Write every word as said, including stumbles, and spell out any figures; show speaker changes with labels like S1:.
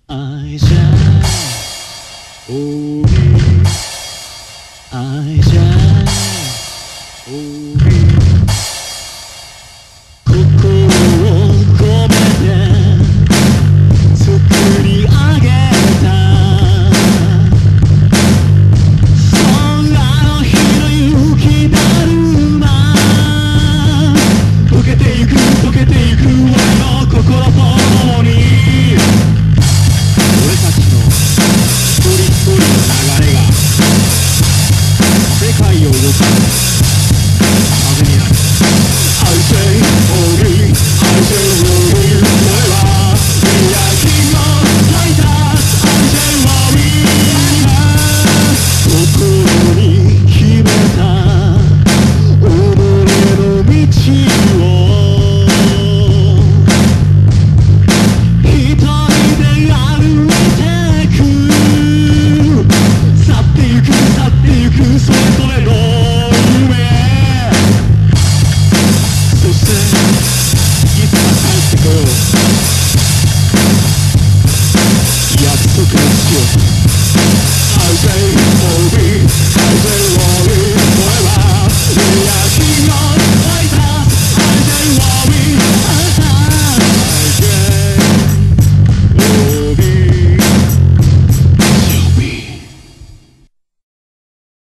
S1: 愛じゃ多い愛じゃ多い心を込めて作り上げた空の日の雪だるま溶けてゆく溶けてゆく俺の心と共に俺たちの一人一人の流れが世界を動かす風になる I say only, I say only 俺は未来を咲いた I say only 心に秘めた己の道を一人で歩いてく去ってゆく去ってゆくそれぞれの夢そしていつか帰ってこよう約束をしよう